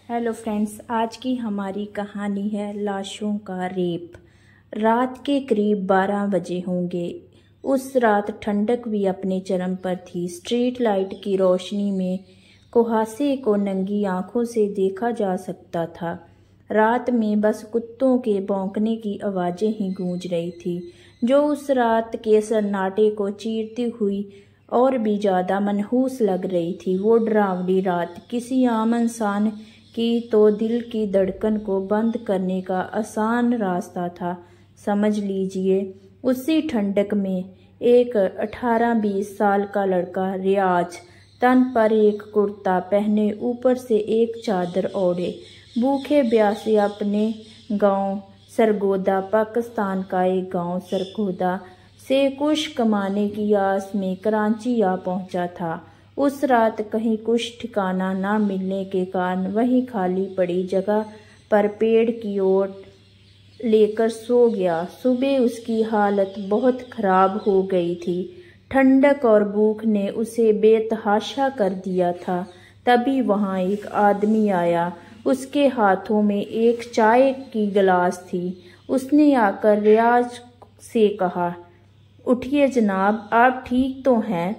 Hello friends, आज की हमारी कहानी है लाशों का रेप। रात के करीब 12 बजे होंगे। उस रात ठंडक भी अपने चरम पर थी। स्ट्रीट लाइट की रोशनी में कुहासे को नंगी आंखों से देखा जा सकता था। रात में बस कुत्तों के भौंकने की आवाज़ें ही गूंज रही थी, जो उस रात के सन्नाटे को चीरती हुई और भी ज़्यादा मनहूस लग रही थी। वो डरावनी रात किसी आम इंसान की तो दिल की धड़कन को बंद करने का आसान रास्ता था। समझ लीजिए, उसी ठंडक में एक 18-20 साल का लड़का रियाज, तन पर एक कुर्ता पहने, ऊपर से एक चादर ओढ़े, भूखे प्यासे अपने गांव सरगोदा, पाकिस्तान का एक गांव सरगोदा से कुछ कमाने की आस में कराची आ पहुंचा था। उस रात कहीं कुछ ठिकाना न मिलने के कारण वहीं खाली पड़ी जगह पर पेड़ की ओट लेकर सो गया। सुबह उसकी हालत बहुत खराब हो गई थी। ठंडक और भूख ने उसे बेतहाशा कर दिया था। तभी वहां एक आदमी आया। उसके हाथों में एक चाय की गिलास थी। उसने आकर रियाज से कहा, उठिए जनाब, आप ठीक तो हैं?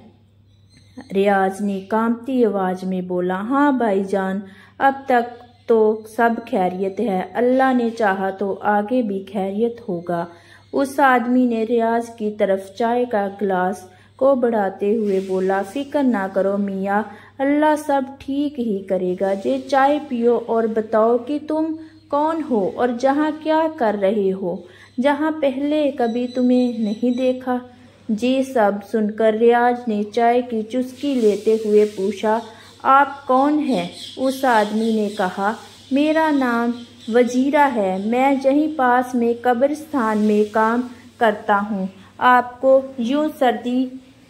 रियाज ने कांपती आवाज में बोला, हाँ भाईजान, अब तक तो सब खैरियत है। अल्लाह ने चाहा तो आगे भी खैरियत होगा। उस आदमी ने रियाज की तरफ चाय का गिलास को बढ़ाते हुए बोला, फिक्र ना करो मियाँ, अल्लाह सब ठीक ही करेगा। जे चाय पियो और बताओ कि तुम कौन हो और जहाँ क्या कर रहे हो, जहाँ पहले कभी तुम्हें नहीं देखा। जी सब सुनकर रियाज ने चाय की चुस्की लेते हुए पूछा, आप कौन हैं? उस आदमी ने कहा, मेरा नाम वजीरा है, मैं यहीं पास में कब्रिस्तान में काम करता हूँ। आपको यूं सर्दी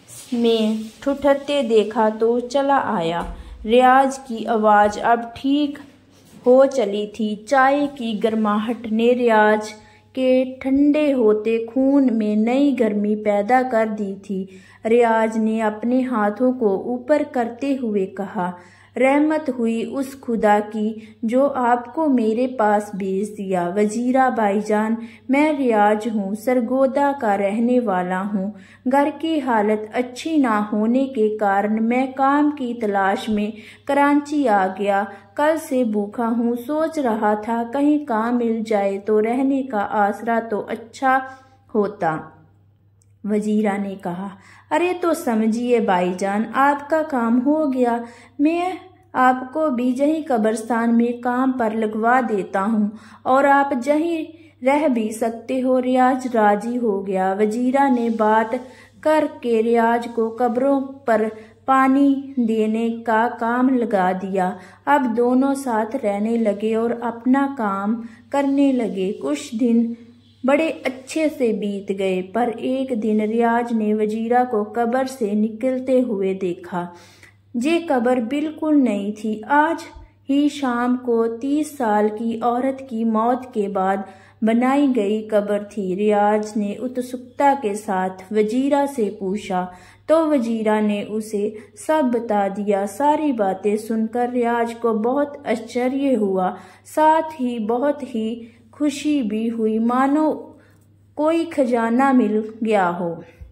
में ठुठरते देखा तो चला आया। रियाज की आवाज़ अब ठीक हो चली थी। चाय की गर्माहट ने रियाज के ठंडे होते खून में नई गर्मी पैदा कर दी थी। रियाज ने अपने हाथों को ऊपर करते हुए कहा, रहमत हुई उस खुदा की जो आपको मेरे पास भेज दिया। वजीरा भाईजान, मैं रियाज हूँ, सरगोदा का रहने वाला हूँ। घर की हालत अच्छी ना होने के कारण मैं काम की तलाश में कराची आ गया। कल से भूखा हूँ, सोच रहा था कहीं काम मिल जाए तो रहने का आसरा तो अच्छा होता। वजीरा ने कहा, अरे तो समझिए भाईजान, आपका काम हो गया, मैं आपको भी यहीं कब्रिस्तान में काम पर लगवा देता हूँ और आप यहीं रह भी सकते हो। रियाज राजी हो गया। वजीरा ने बात करके रियाज को कब्रों पर पानी देने का काम लगा दिया। अब दोनों साथ रहने लगे और अपना काम करने लगे। कुछ दिन बड़े अच्छे से बीत गए, पर एक दिन रियाज ने वजीरा को कब्र से निकलते हुए देखा। ये कब्र बिल्कुल नई थी। आज ही शाम को 30 साल की औरत की मौत के बाद बनाई गई कब्र थी। रियाज ने उत्सुकता के साथ वजीरा से पूछा तो वजीरा ने उसे सब बता दिया। सारी बातें सुनकर रियाज को बहुत आश्चर्य हुआ, साथ ही बहुत ही खुशी भी हुई, मानो कोई खजाना मिल गया हो।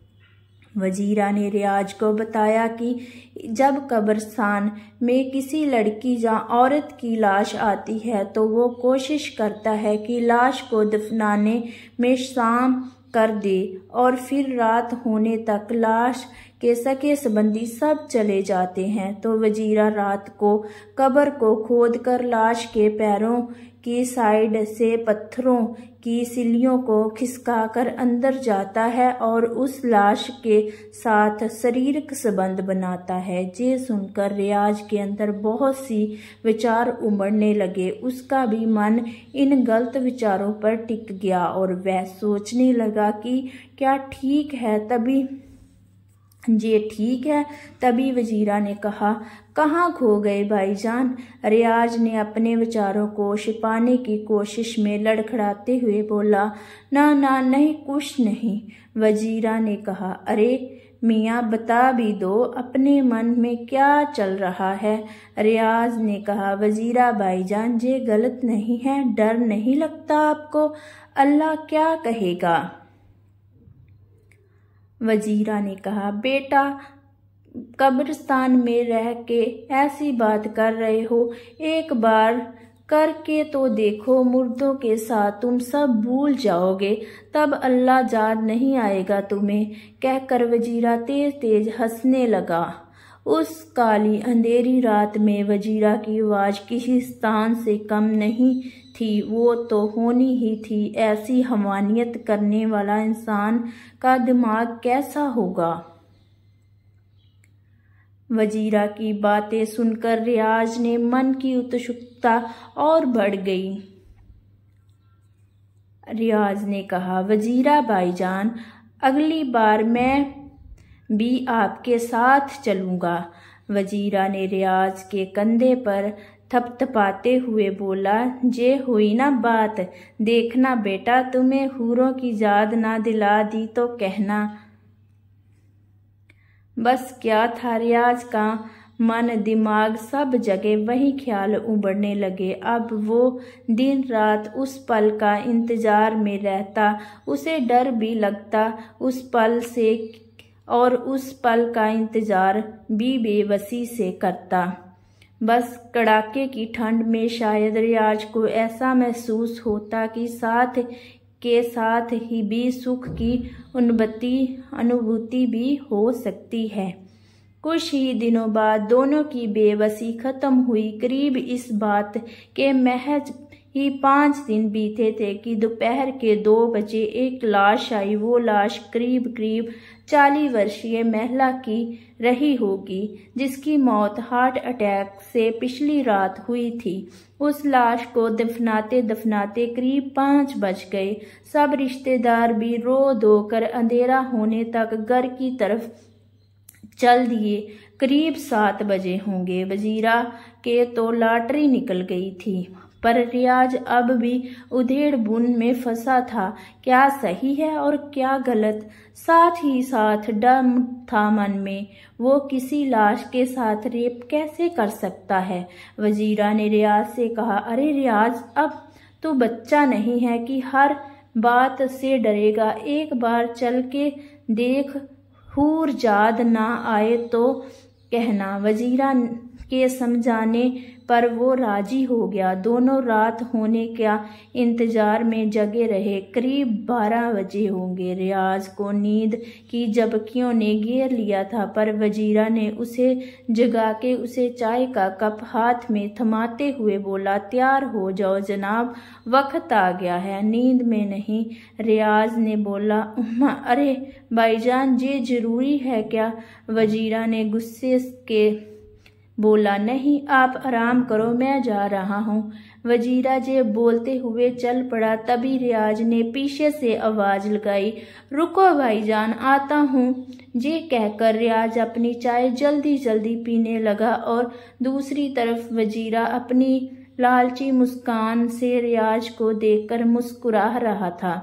वजीरा ने रियाज को बताया कि जब कब्रिस्तान में किसी लड़की या औरत की लाश आती है तो वो कोशिश करता है कि लाश को दफनाने में शाम कर दे और फिर रात होने तक लाश के सगे संबंधी सब चले जाते हैं। तो वजीरा रात को कब्र को खोदकर लाश के पैरों की साइड से पत्थरों की सिल्लियों को खिसकाकर अंदर जाता है और उस लाश के साथ शारीरिक संबंध बनाता है। ये सुनकर रियाज के अंदर बहुत सी विचार उमड़ने लगे। उसका भी मन इन गलत विचारों पर टिक गया और वह सोचने लगा कि क्या ठीक है। तभी वजीरा ने कहा, कहाँ खो गए भाईजान? रियाज ने अपने विचारों को छिपाने की कोशिश में लड़खड़ाते हुए बोला, ना नहीं, कुछ नहीं। वजीरा ने कहा, अरे मियाँ बता भी दो अपने मन में क्या चल रहा है। रियाज ने कहा, वजीरा भाईजान ये गलत नहीं है, डर नहीं लगता आपको? अल्लाह क्या कहेगा? वजीरा ने कहा, बेटा कब्रिस्तान में रह के ऐसी बात कर रहे हो, एक बार करके तो देखो, मुर्दों के साथ तुम सब भूल जाओगे, तब अल्लाह याद नहीं आएगा तुम्हें। कहकर वजीरा तेज तेज हंसने लगा। उस काली अंधेरी रात में वजीरा की आवाज किसी स्थान से कम नहीं थी, वो तो होनी ही थी। ऐसी हवानियत करने वाला इंसान का दिमाग कैसा होगा? वजीरा की बातें सुनकर रियाज ने मन की उत्सुकता और बढ़ गई। रियाज ने कहा, वजीरा भाईजान अगली बार मैं भी आपके साथ चलूंगा। वजीरा ने रियाज के कंधे पर थपथपाते हुए बोला, जे हुई ना बात, देखना बेटा तुम्हें हूरों की याद ना दिला दी तो कहना। बस क्या था, रियाज का मन दिमाग सब जगह वही ख्याल उबड़ने लगे। अब वो दिन रात उस पल का इंतजार में रहता, उसे डर भी लगता उस पल से, और उस पल का इंतजार भी बेबसी से करता। बस कड़ाके की ठंड में शायद रियाज को ऐसा महसूस होता कि साथ के साथ ही भी सुख की अनुभूति भी हो सकती है। कुछ ही दिनों बाद दोनों की बेबसी खत्म हुई। करीब इस बात के महज ही 5 दिन बीते थे कि दोपहर के 2 बजे एक लाश आई। वो लाश करीब 40 वर्षीय महिला की रही होगी, जिसकी मौत हार्ट अटैक से पिछली रात हुई थी। उस लाश को दफनाते दफनाते करीब 5 बज गए। सब रिश्तेदार भी रो धो कर अंधेरा होने तक घर की तरफ चल दिए। करीब 7 बजे होंगे। वजीरा के तो लॉटरी निकल गई थी, पर रियाज अब भी उधेड़ बुन में फंसा था। क्या सही है और क्या गलत? साथ ही साथ डर था मन में, वो किसी लाश के साथ रेप कैसे कर सकता है? वजीरा ने रियाज से कहा, अरे रियाज, अब तो बच्चा नहीं है कि हर बात से डरेगा। एक बार चल के देख, हूर याद ना आए तो कहना। वजीरा के समझाने पर वो राजी हो गया। दोनों रात होने का इंतजार में जगे रहे। करीब 12 बजे होंगे। रियाज को नींद की झपकियों ने घेर लिया था, पर वजीरा ने उसे जगा के उसे चाय का कप हाथ में थमाते हुए बोला, तैयार हो जाओ जनाब, वक्त आ गया है। नींद में नहीं, रियाज ने बोला। अरे भाईजान, ये जरूरी है क्या? वजीरा ने गुस्से के बोला, नहीं, आप आराम करो, मैं जा रहा हूँ। वजीरा जे बोलते हुए चल पड़ा। तभी रियाज ने पीछे से आवाज लगाई, रुको भाईजान, आता हूँ। ये कहकर रियाज अपनी चाय जल्दी जल्दी पीने लगा और दूसरी तरफ वजीरा अपनी लालची मुस्कान से रियाज को देखकर मुस्कुरा रहा था।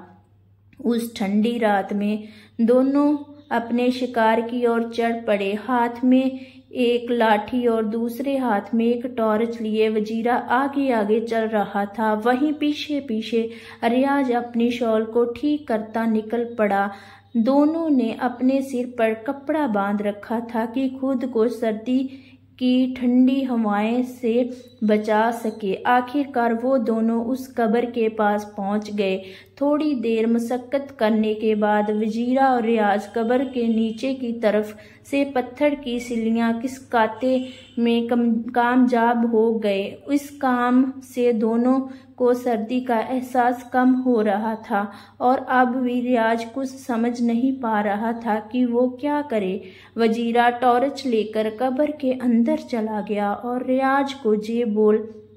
उस ठंडी रात में दोनों अपने शिकार की ओर चढ़ पड़े। हाथ में एक लाठी और दूसरे हाथ में एक टॉर्च लिए वजीरा आगे आगे चल रहा था। वहीं पीछे पीछे रियाज अपनी शॉल को ठीक करता निकल पड़ा। दोनों ने अपने सिर पर कपड़ा बांध रखा था कि खुद को सर्दी की ठंडी हवाएं से बचा सके। आखिरकार वो दोनों उस कब्र के पास पहुंच गए। थोड़ी देर मशक्कत करने के बाद वजीरा और रियाज कब्र के नीचे की तरफ से पत्थर की सिल्लियां खिसकाते में कामयाब हो गए। इस काम से दोनों को सर्दी का एहसास कम हो रहा था और अब भी रियाज कुछ समझ नहीं पा रहा था कि वो क्या करे। वजीरा टॉर्च लेकर कब्र के अंदर चला गया और रियाज को ये बोल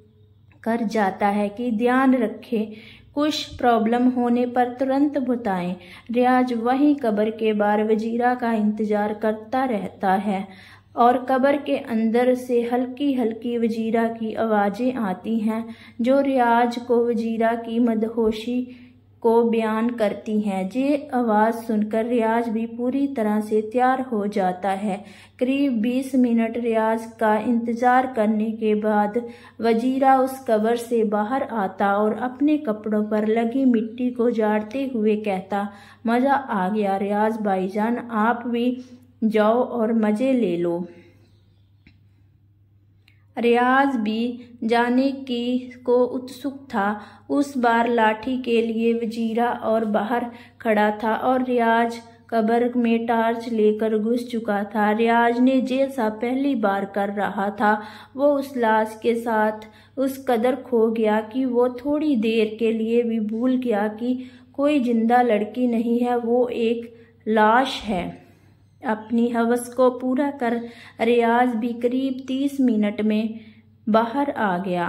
कर जाता है कि ध्यान रखे, कुछ प्रॉब्लम होने पर तुरंत बताएं। रियाज वहीं कब्र के बाहर वजीरा का इंतजार करता रहता है और कब्र के अंदर से हल्की हल्की वजीरा की आवाज़ें आती हैं, जो रियाज को वजीरा की मदहोशी को बयान करती हैं। ये आवाज़ सुनकर रियाज भी पूरी तरह से तैयार हो जाता है। करीब 20 मिनट रियाज का इंतज़ार करने के बाद वजीरा उस कब्र से बाहर आता और अपने कपड़ों पर लगी मिट्टी को झाड़ते हुए कहता, मज़ा आ गया रियाज भाईजान, आप भी जाओ और मज़े ले लो। रियाज भी जाने को उत्सुक था। उस बार लाठी के लिए वजीरा और बाहर खड़ा था और रियाज कब्र में टार्च लेकर घुस चुका था। रियाज ने जैसा पहली बार कर रहा था वो उस लाश के साथ उस कदर खो गया कि वो थोड़ी देर के लिए भी भूल गया कि कोई जिंदा लड़की नहीं है, वो एक लाश है। अपनी हवस को पूरा कर रियाज भी करीब 30 मिनट में बाहर आ गया।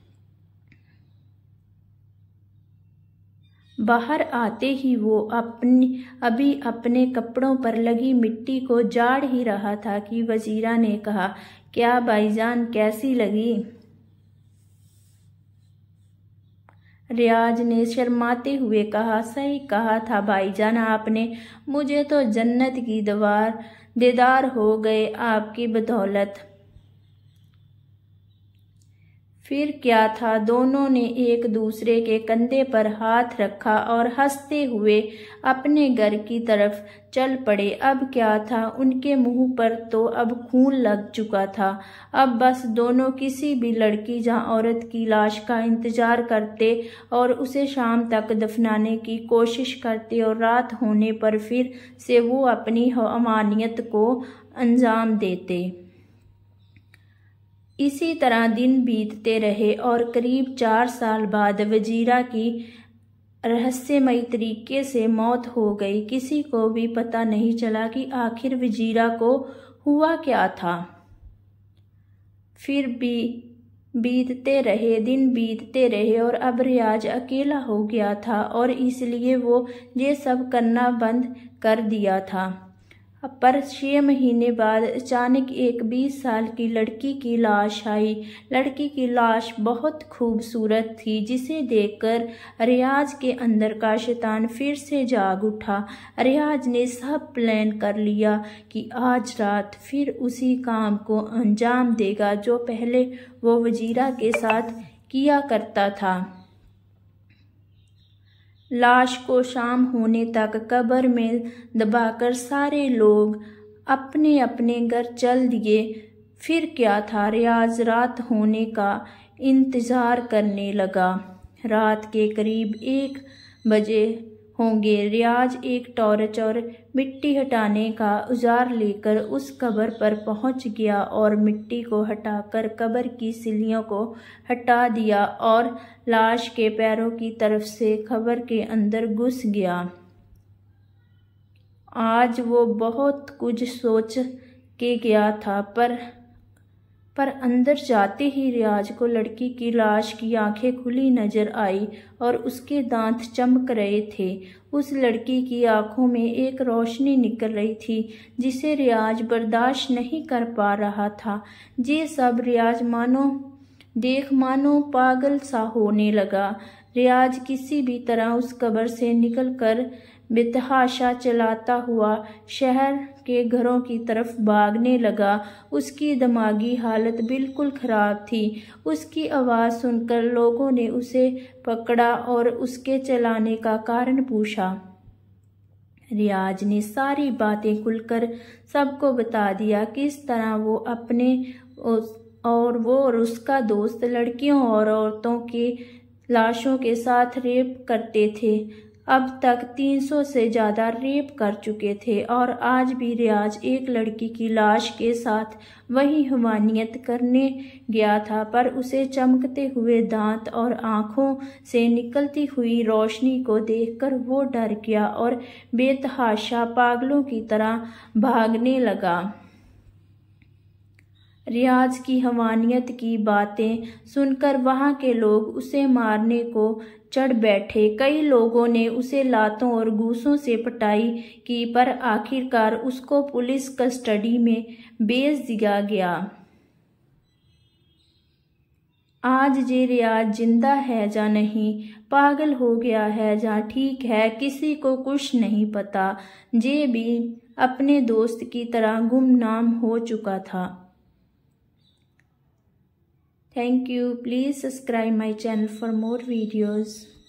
बाहर आते ही वो अभी अपने कपड़ों पर लगी मिट्टी को झाड़ ही रहा था कि वजीरा ने कहा, क्या भाईजान कैसी लगी? रियाज ने शर्माते हुए कहा, सही कहा था भाईजान आपने, मुझे तो जन्नत की दीदार हो गए आपकी बदौलत। फिर क्या था, दोनों ने एक दूसरे के कंधे पर हाथ रखा और हंसते हुए अपने घर की तरफ चल पड़े। अब क्या था, उनके मुंह पर तो अब खून लग चुका था। अब बस दोनों किसी भी लड़की या औरत की लाश का इंतजार करते और उसे शाम तक दफनाने की कोशिश करते और रात होने पर फिर से वो अपनी अमानियत को अंजाम देते। इसी तरह दिन बीतते रहे और करीब 4 साल बाद वजीरा की रहस्यमयी तरीके से मौत हो गई। किसी को भी पता नहीं चला कि आखिर वजीरा को हुआ क्या था। फिर भी दिन बीतते रहे और अब रियाज अकेला हो गया था और इसलिए वो ये सब करना बंद कर दिया था। पर 6 महीने बाद अचानक एक 20 साल की लड़की की लाश आई। लड़की की लाश बहुत खूबसूरत थी, जिसे देखकर रियाज के अंदर का शैतान फिर से जाग उठा। रियाज ने सब प्लान कर लिया कि आज रात फिर उसी काम को अंजाम देगा जो पहले वो वजीरा के साथ किया करता था। लाश को शाम होने तक कब्र में दबाकर सारे लोग अपने अपने घर चल दिए। फिर क्या था, रियाज रात होने का इंतज़ार करने लगा। रात के करीब 1 बजे होंगे। रियाज एक टॉर्च और मिट्टी हटाने का औजार लेकर उस कब्र पर पहुंच गया और मिट्टी को हटाकर कब्र की सिल्लियों को हटा दिया और लाश के पैरों की तरफ से कब्र के अंदर घुस गया। आज वो बहुत कुछ सोच के गया था, पर अंदर जाते ही रियाज को लड़की की लाश की आंखें खुली नजर आई और उसके दांत चमक रहे थे। उस लड़की की आंखों में एक रोशनी निकल रही थी जिसे रियाज बर्दाश्त नहीं कर पा रहा था। ये सब रियाज मानो पागल सा होने लगा। रियाज किसी भी तरह उस कब्र से निकलकर बेतहाशा चलाता हुआ शहर के घरों की तरफ भागने लगा। उसकी दिमागी हालत बिल्कुल खराब थी। उसकी आवाज़ सुनकर लोगों ने उसे पकड़ा और उसके चलाने का कारण पूछा। रियाज ने सारी बातें खुलकर सबको बता दिया, किस तरह वो और उसका दोस्त लड़कियों और औरतों के लाशों के साथ रेप करते थे। अब तक 300 से ज़्यादा रेप कर चुके थे और आज भी रियाज एक लड़की की लाश के साथ वही हमानियत करने गया था, पर उसे चमकते हुए दांत और आंखों से निकलती हुई रोशनी को देखकर वो डर गया और बेतहाशा पागलों की तरह भागने लगा। रियाज की हमानियत की बातें सुनकर वहां के लोग उसे मारने को चढ़ बैठे। कई लोगों ने उसे लातों और घूंसों से पिटाई की, पर आखिरकार उसको पुलिस कस्टडी में भेज दिया गया। आज जे रियाज जिंदा है या नहीं, पागल हो गया है या ठीक है, किसी को कुछ नहीं पता। जे भी अपने दोस्त की तरह गुमनाम हो चुका था। Thank you. Please subscribe my channel for more videos.